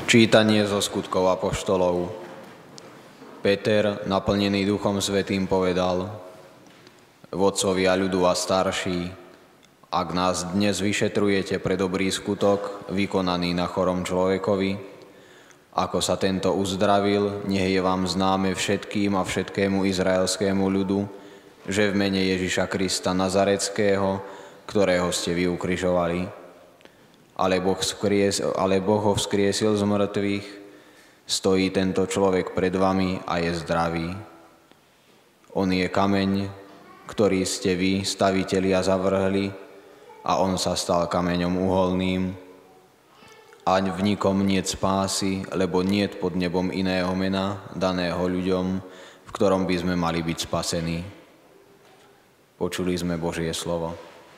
Čítanie zo skutkov apoštolov. Peter, naplnený Duchom Svätým, povedal: Vodcovia ľudu a starší, ak nás dnes vyšetrujete pre dobrý skutok, vykonaný na chorom človekovi, ako sa tento uzdravil, nech je vám známe všetkým a všetkému izraelskému ľudu, že v mene Ježiša Krista Nazareckého, ktorého ste vy ukrižovali, ale Boh ho vzkriesil z mŕtvych, stojí tento človek pred vami a je zdravý. On je kameň, ktorý ste vy, stavitelia, zavrhli, a on sa stal kameňom uholným. A v nikom niet spásy, lebo niet pod nebom iného mena, daného ľuďom, v ktorom by sme mali byť spasení. Počuli sme Božie slovo.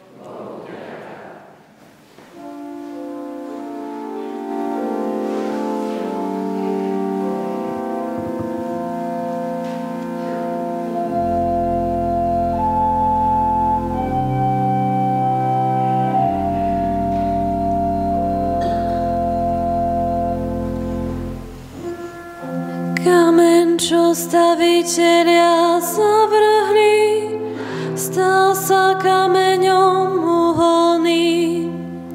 Čo stavitelia zavrhli, stal sa kameňom uholným.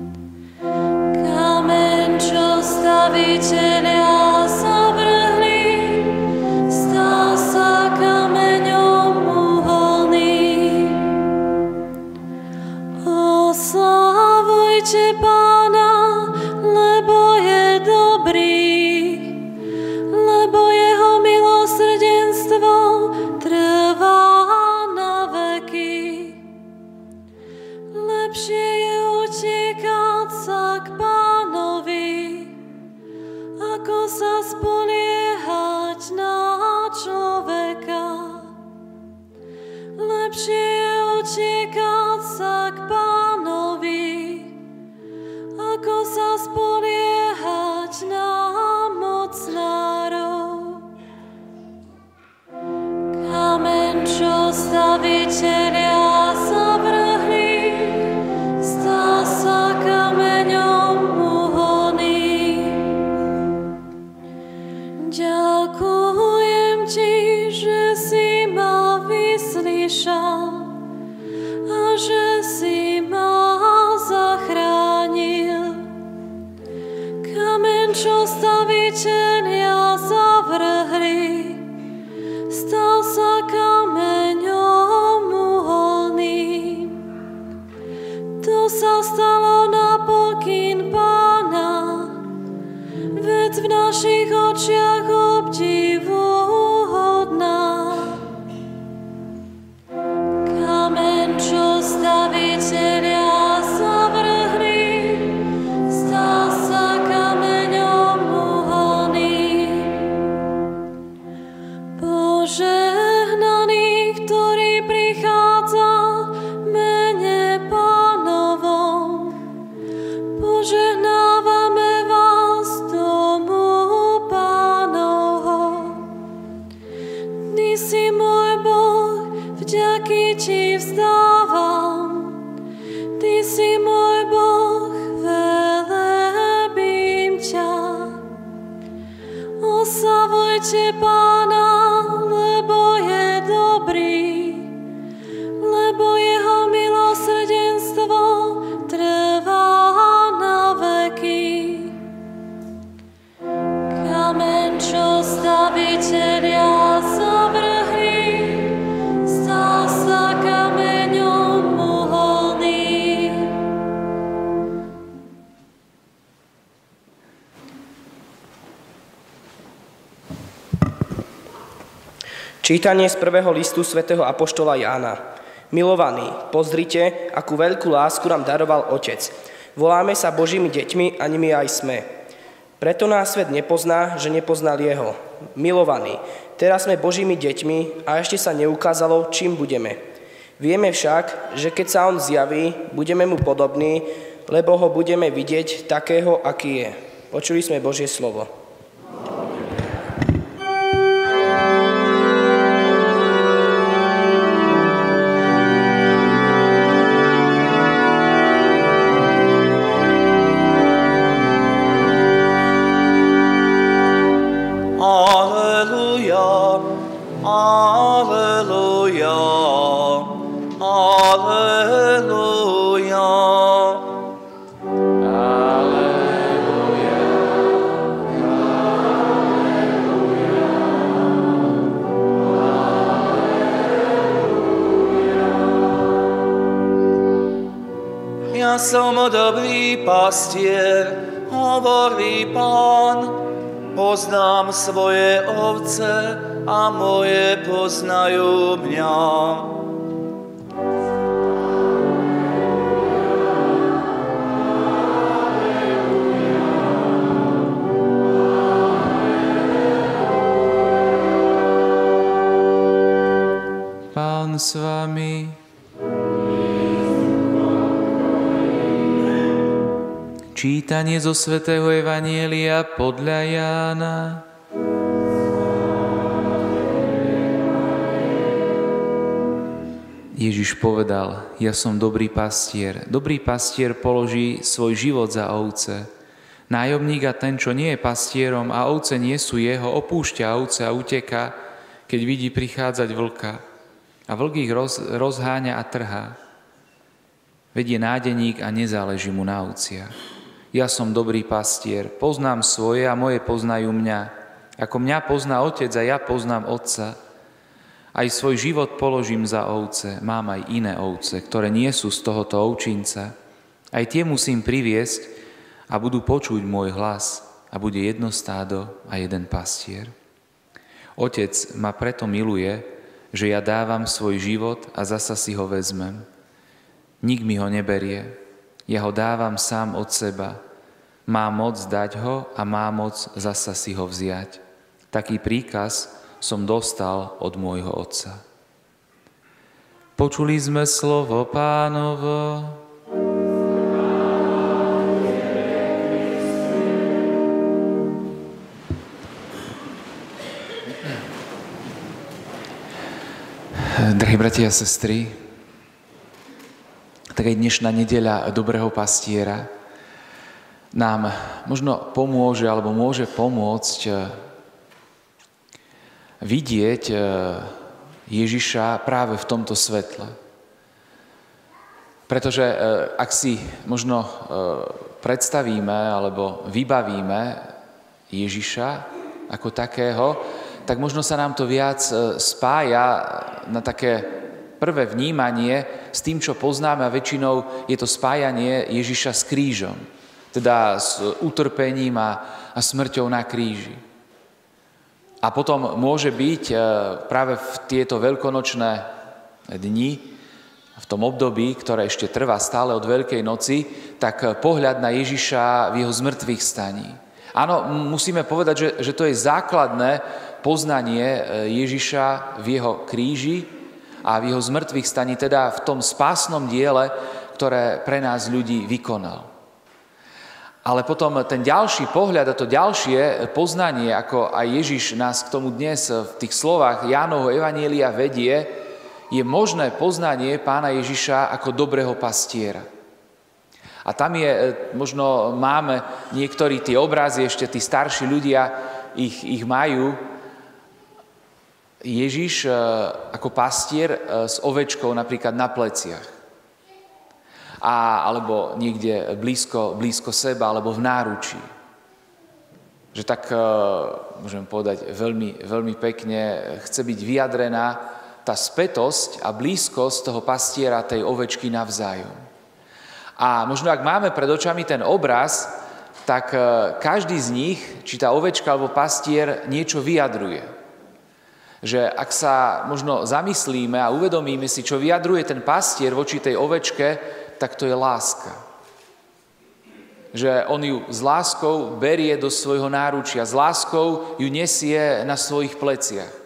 Kameň, čo stavitelia zavrhli, stal sa kameňom uholným. Oslavujte Pána, lebo je dobrý, lebo jeho milosrdenstvo trvá na veky. Lepšie je utiekať sa k Pánovi, ako sa spoliehať na človeka. Lepšie je utiekať sa k Pánovi, ako sa spoliehať na mocnárov. Kameň, čo stavitelia zavrhli, stal sa kameňom uholným. Ďakujem ti, že si ma vyslyšal a že si ma zachránil. Kameň, čo stavitelia zavrhli, stal sa kameňom uholným. To sa stalo na pokyn Pána, veď v našich očiach obdivuhodná. Kameň, čo stavitelia zavrhli, stal sa kameňom uholným. Požehnaný, ktorý prichádza v mene Pánovom, požehnávame vás domu Pánovho. Ty si môj Boh, vďaky ti vzdávam. Ty si môj Boh, velebím ťa. Oslavujte Pána, lebo je dobrý, lebo jeho milosrdenstvo trvá na veky. Kameň, čo stavitelia zavrhli, stal sa kameňom uholným. Čítanie z prvého listu svätého apoštola Jána. Milovaní, pozrite, akú veľkú lásku nám daroval Otec. Voláme sa Božími deťmi a nimi aj sme. Preto nás svet nepozná, že nepoznal jeho. Milovaní, teraz sme Božími deťmi a ešte sa neukázalo, čím budeme. Vieme však, že keď sa on zjaví, budeme mu podobní, lebo ho budeme vidieť takého, aký je. Počuli sme Božie slovo. Alleluja, Alleluja, Alleluja. Ja som dobrý pastier, hovorí Pán, poznám svoje ovce a moje poznajú mňa. Pán s vami. Čítanie zo svätého Evanjelia podľa Jána. Ježiš povedal, ja som dobrý pastier. Dobrý pastier položí svoj život za ovce. Nájomník a ten, čo nie je pastierom a ovce nie sú jeho, opúšťa ovce a uteká, keď vidí prichádzať vlka. A vlk ich rozháňa a trhá. Veď je nádeník a nezáleží mu na ovciach. Ja som dobrý pastier, poznám svoje a moje poznajú mňa. Ako mňa pozná Otec a ja poznám Otca. Aj svoj život položím za ovce. Mám aj iné ovce, ktoré nie sú z tohoto ovčinca. Aj tie musím priviesť a budú počuť môj hlas a bude jedno stádo a jeden pastier. Otec ma preto miluje, že ja dávam svoj život a zasa si ho vezmem. Nik mi ho neberie. Ja ho dávam sám od seba. Má moc dať ho a má moc zasa si ho vziať. Taký príkaz som dostal od môjho Otca. Počuli sme slovo Pánovo. Drahí bratia a sestry, tak aj dnešná nedeľa Dobrého pastiera nám možno pomôže alebo môže pomôcť vidieť Ježiša práve v tomto svetle. Pretože ak si možno predstavíme alebo vybavíme Ježiša ako takého, tak možno sa nám to viac spája na také prvé vnímanie s tým, čo poznáme, a väčšinou je to spájanie Ježiša s krížom, teda s utrpením a smrťou na kríži. A potom môže byť práve v tieto veľkonočné dni, v tom období, ktoré ešte trvá stále od Veľkej noci, tak pohľad na Ježiša v jeho zmrtvých staní. Áno, musíme povedať, že to je základné poznanie Ježiša v jeho kríži a v jeho zmrtvých staní, teda v tom spásnom diele, ktoré pre nás ľudí vykonal. Ale potom ten ďalší pohľad a to ďalšie poznanie, ako aj Ježiš nás k tomu dnes v tých slovách Jánovho Evanjelia vedie, je možné poznanie Pána Ježiša ako dobrého pastiera. A tam možno máme niektorí tie obrazy, ešte tí starší ľudia ich majú. Ježiš ako pastier s ovečkou napríklad na pleciach. Alebo niekde blízko seba, alebo v náručí. Že tak, môžem povedať, veľmi, veľmi pekne chce byť vyjadrená tá spätosť a blízkosť toho pastiera, tej ovečky navzájom. A možno ak máme pred očami ten obraz, tak každý z nich, či tá ovečka alebo pastier, niečo vyjadruje. Že ak sa možno zamyslíme a uvedomíme si, čo vyjadruje ten pastier voči tej ovečke, tak to je láska. Že on ju s láskou berie do svojho náručia, s láskou ju nesie na svojich pleciach.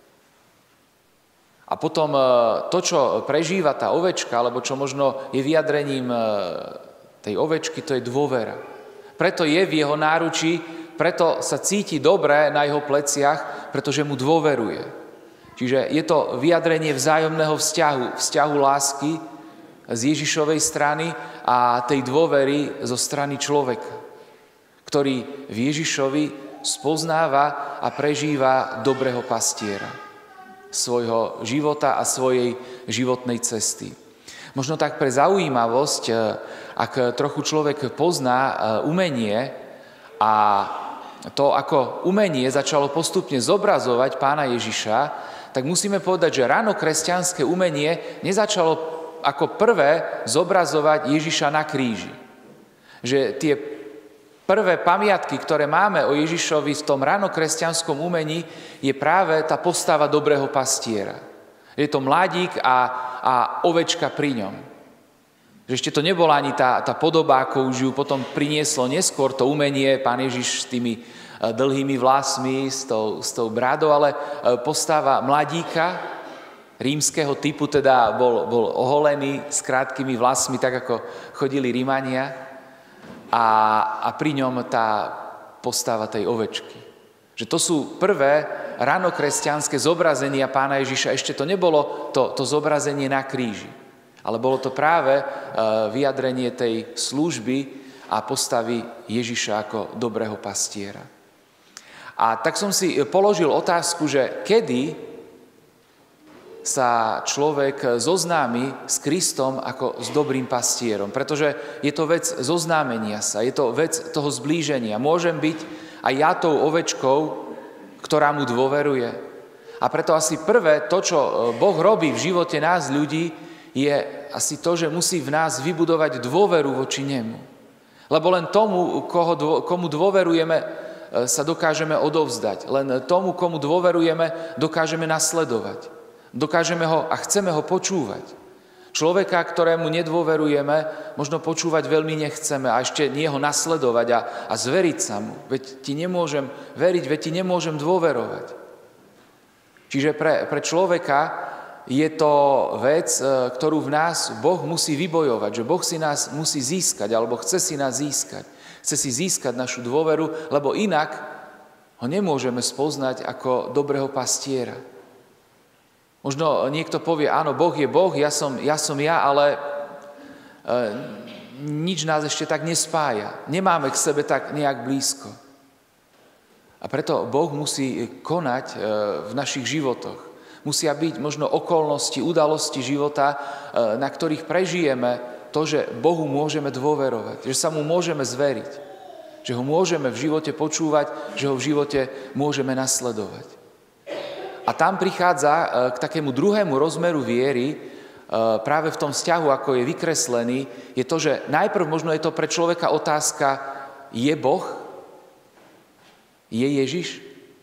A potom to, čo prežíva tá ovečka, alebo čo možno je vyjadrením tej ovečky, to je dôvera. Preto je v jeho náručí, preto sa cíti dobre na jeho pleciach, pretože mu dôveruje. Čiže je to vyjadrenie vzájomného vzťahu lásky z Ježišovej strany a tej dôvery zo strany človeka, ktorý v Ježišovi spoznáva a prežíva dobrého pastiera svojho života a svojej životnej cesty. Možno tak pre zaujímavosť, ak trochu človek pozná umenie a to, ako umenie začalo postupne zobrazovať Pána Ježiša, tak musíme povedať, že ranokresťanské umenie nezačalo ako prvé zobrazovať Ježiša na kríži. Že tie prvé pamiatky, ktoré máme o Ježišovi v tom ranokresťanskom umení, je práve tá postava dobrého pastiera. Je to mladík a ovečka pri ňom. Že ešte to nebola ani tá podoba, ako už ju potom prinieslo neskôr to umenie, Pán Ježiš s tými dlhými vlasmi, s tou brádou, ale postava mladíka, rímskeho typu, teda bol oholený s krátkými vlasmi, tak ako chodili Rímania, a pri ňom tá postava tej ovečky. Že to sú prvé ranokresťanské zobrazenia Pána Ježiša. Ešte to nebolo to zobrazenie na kríži, ale bolo to práve vyjadrenie tej služby a postavy Ježiša ako dobrého pastiera. A tak som si položil otázku, že kedy sa človek zoznámi s Kristom ako s dobrým pastierom. Pretože je to vec zoznámenia sa, je to vec toho zblíženia. Môžem byť aj ja tou ovečkou, ktorá mu dôveruje. A preto asi prvé to, čo Boh robí v živote nás ľudí, je asi to, že musí v nás vybudovať dôveru voči nemu. Lebo len tomu, komu dôverujeme, sa dokážeme odovzdať. Len tomu, komu dôverujeme, dokážeme nasledovať. Dokážeme ho a chceme ho počúvať. Človeka, ktorému nedôverujeme, možno počúvať veľmi nechceme a ešte nie ho nasledovať a zveriť sa mu. Veď ti nemôžem veriť, veď ti nemôžem dôverovať. Čiže pre človeka je to vec, ktorú v nás Boh musí vybojovať, že Boh si nás musí získať, alebo chce si nás získať. Chce si získať našu dôveru, lebo inak ho nemôžeme spoznať ako dobrého pastiera. Možno niekto povie, áno, Boh je Boh, ja som ja, ale nič nás ešte tak nespája. Nemáme k sebe tak nejak blízko. A preto Boh musí konať v našich životoch. Musia byť možno okolnosti, udalosti života, na ktorých prežijeme to, že Bohu môžeme dôverovať, že sa mu môžeme zveriť, že ho môžeme v živote počúvať, že ho v živote môžeme nasledovať. A tam prichádza k takému druhému rozmeru viery, práve v tom vzťahu, ako je vykreslený, je to, že najprv možno je to pre človeka otázka, je Boh? Je Ježiš?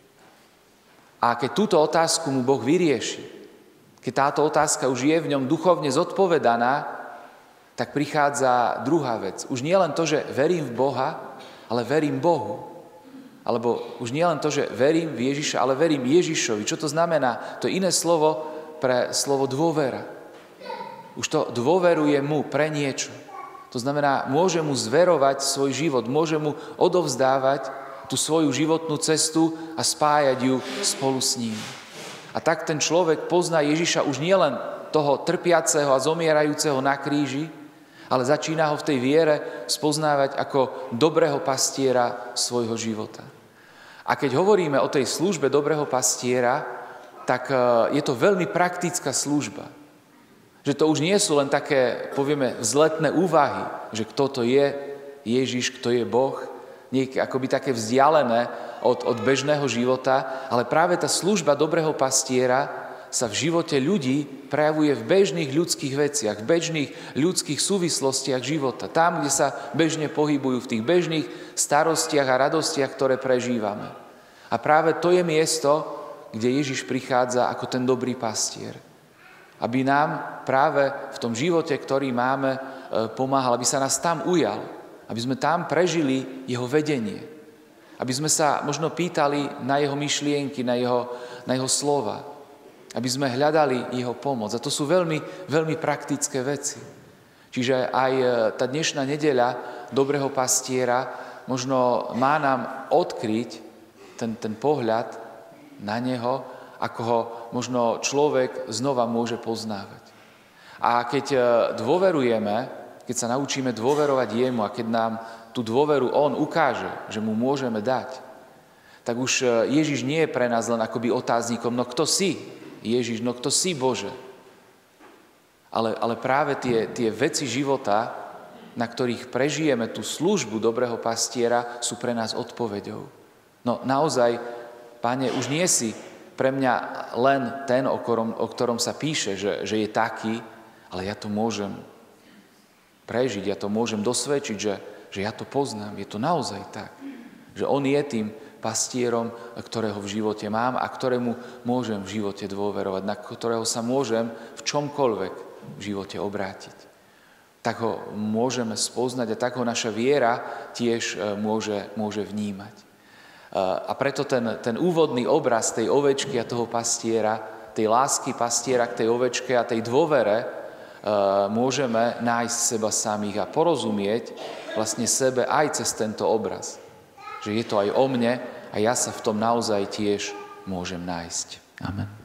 A keď túto otázku mu Boh vyrieši, keď táto otázka už je v ňom duchovne zodpovedaná, tak prichádza druhá vec. Už nie len to, že verím v Boha, ale verím Bohu. Alebo už nie len to, že verím v Ježiša, ale verím Ježišovi. Čo to znamená? To je iné slovo pre slovo dôvera. Už to dôveruje mu pre niečo. To znamená, môže mu zverovať svoj život, môže mu odovzdávať tú svoju životnú cestu a spájať ju spolu s ním. A tak ten človek pozná Ježiša už nie len toho trpiaceho a zomierajúceho na kríži, ale začína ho v tej viere spoznávať ako dobrého pastiera svojho života. A keď hovoríme o tej službe dobrého pastiera, tak je to veľmi praktická služba. Že to už nie sú len také, povieme, vzletné úvahy, že kto to je Ježiš, kto je Boh, akoby také vzdialené od bežného života, ale práve tá služba dobrého pastiera sa v živote ľudí prejavuje v bežných ľudských veciach, v bežných ľudských súvislostiach života. Tam, kde sa bežne pohybujú, v tých bežných starostiach a radostiach, ktoré prežívame. A práve to je miesto, kde Ježiš prichádza ako ten dobrý pastier. Aby nám práve v tom živote, ktorý máme, pomáhal, aby sa nás tam ujal. Aby sme tam prežili jeho vedenie. Aby sme sa možno pýtali na jeho myšlienky, na jeho slova. Aby sme hľadali jeho pomoc. A to sú veľmi, veľmi praktické veci. Čiže aj tá dnešná nedeľa dobrého pastiera možno má nám odkryť ten pohľad na neho, ako ho možno človek znova môže poznávať. A keď dôverujeme, keď sa naučíme dôverovať jemu a keď nám tú dôveru on ukáže, že mu môžeme dať, tak už Ježiš nie je pre nás len akoby otáznikom, no kto si Ježiš, no kto si Bože. Ale práve tie veci života, na ktorých prežijeme tú službu dobrého pastiera, sú pre nás odpoveďou. No naozaj, Pane, už nie si pre mňa len ten, o ktorom sa píše, že je taký, ale ja to môžem prežiť, ja to môžem dosvedčiť, že ja to poznám, je to naozaj tak. Že on je tým pastierom, ktorého v živote mám a ktorému môžem v živote dôverovať, na ktorého sa môžem v čomkoľvek v živote obrátiť. Tak ho môžeme spoznať a tak ho naša viera tiež môže vnímať. A preto ten úvodný obraz tej ovečky a toho pastiera, tej lásky pastiera k tej ovečke a tej dôvere môžeme nájsť seba samých a porozumieť vlastne sebe aj cez tento obraz. Že je to aj o mne a ja sa v tom naozaj tiež môžem nájsť. Amen.